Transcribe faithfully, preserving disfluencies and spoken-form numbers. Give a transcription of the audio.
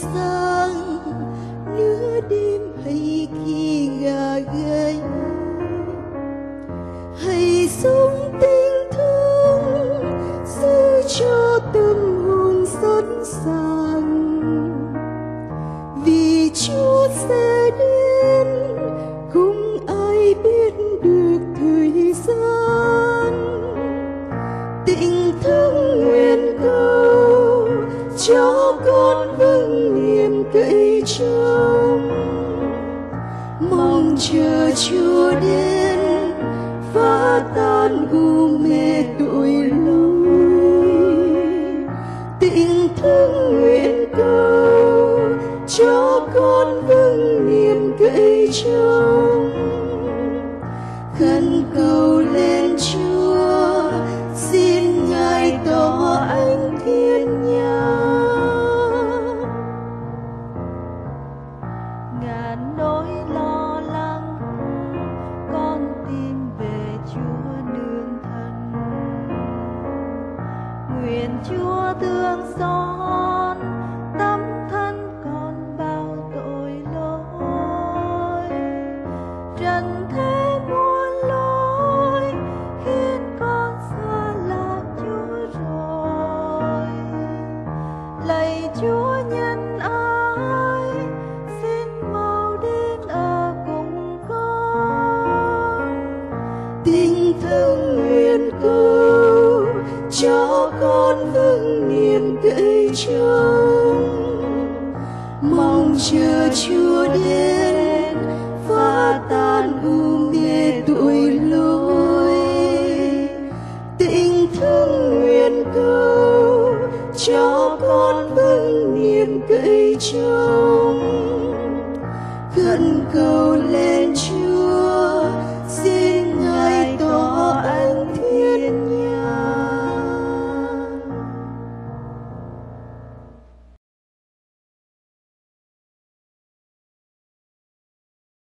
sáng nửa đêm hay khi gà gáy, hãy sống tình thương giữ cho tâm hồn sẵn sàng, vì Chúa sẽ đến không ai biết được thời gian. Tình thương nguyện cầu cho con vững niềm cậy trông, mong chờ Chúa đến phá tan u mê tội lỗi. Tình thương nguyện cầu cho con vững niềm cậy trông, khẩn cầu lên Chúa xin Ngài tỏ ánh thiên nhãn. Ngàn nỗi lo lắng con tìm về Chúa nương thân, nguyện Chúa thương xót tâm thân con bao tội lỗi. Trần thế muôn lối khiến con xa lạc Chúa rồi, lạy Chúa nhân ái xin mau đến ở cùng con. Tình thương nguyện cầu cho con vững niềm cậy trông, mong chờ Chúa đến phá tan u mê tội lỗi. Tình thương nguyện cầu cho con vững niềm cậy trông,